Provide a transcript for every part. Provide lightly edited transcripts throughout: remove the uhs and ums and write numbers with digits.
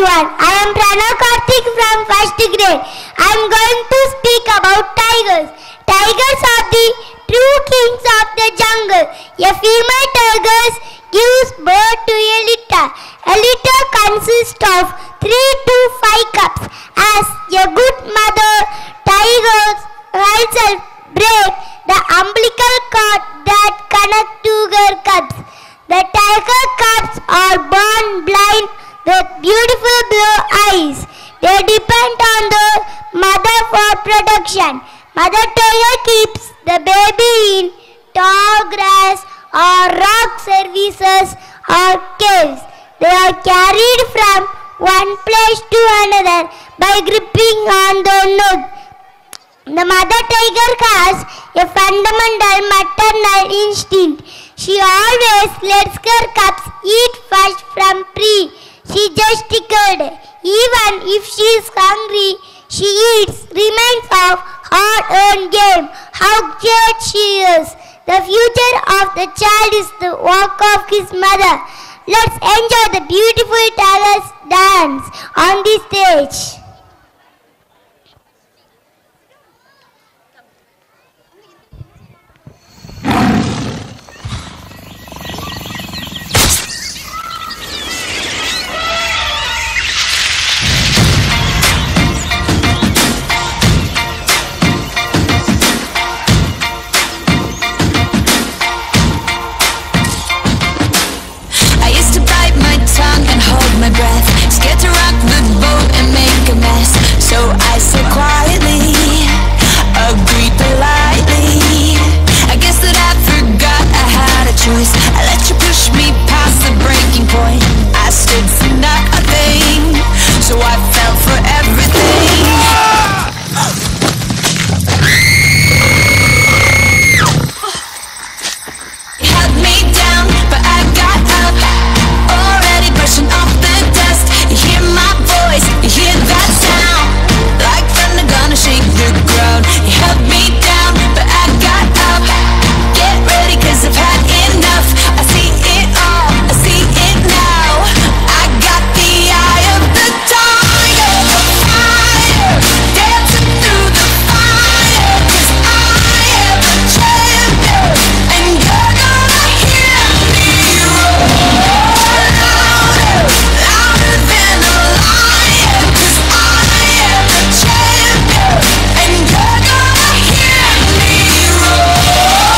everyone. I am Pranav Karthik from 1st grade. I am going to speak about tigers. Tigers are the true kings of the jungle. A female tiger gives birth to a litter. A litter consists of 3 to 5 cubs. As a good mother, tigers herself break the umbilical cord that connects to her cubs. The tiger cubs are born blind with beautiful blue eyes. They depend on the mother for protection. Mother tiger keeps the baby in tall grass or rock services or caves. They are carried from one place to another by gripping on the nose. The mother tiger has a fundamental maternal instinct. She always lets her cubs eat first from prey. She just tickled. Even if she is hungry, she eats remains of hard-earned game. How cute she is! The future of the child is the work of his mother. Let's enjoy the beautiful tiger's dance on the stage. My breath, scared to rock the boat and make a mess. So I said quietly, agreed politely. I guess that I forgot I had a choice. I let you push me past the breaking point. I stood for nothing, so I fell for everything. You held me down, but I got up, already brushing off the dust. You hear my voice, you hear that sound, like thunder gonna shake the ground. You held me down, but I got up. Get ready, cause I've had enough. I see it all, I see it now. I got the eye of the tiger, fire, dancing through the fire. Cause I am a champion, and you're gonna hear me roar louder, louder than a lion. Cause I am a champion, and you're gonna hear me roar.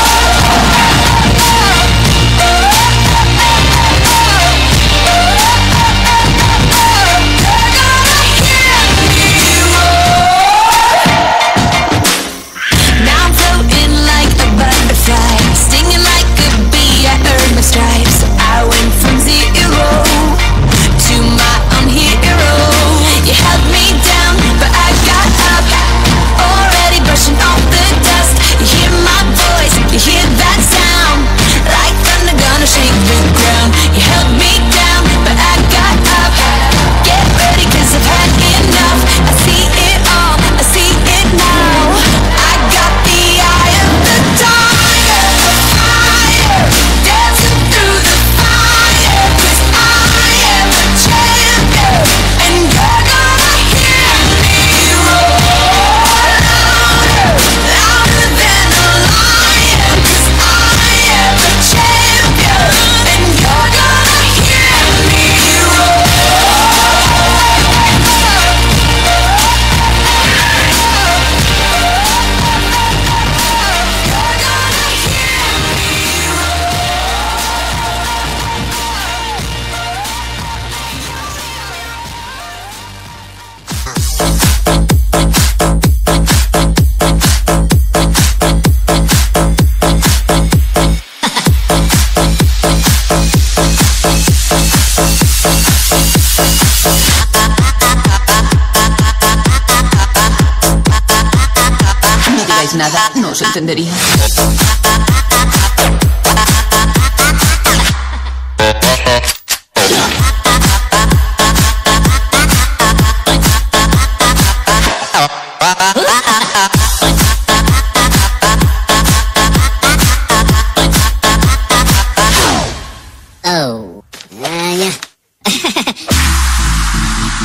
Now I'm floating like a butterfly, stinging like a bee. I earned my stripes. I went from zero to my own hero. You held me down, but I got up, already brushing off the dust. You hear my voice, you hear that sound, like thunder gonna shake the ground. You held me down, but I got up. Get ready, cause I've had enough. I see it all, I see it now. I got the eye of the tiger, fire, dancing through the fire. Cause I am a champion, and you're gonna hear me roar louder, louder than a lion. Cause I am a champion, and you're gonna hear me roar. No digáis nada, no os entendería. Oh, yeah.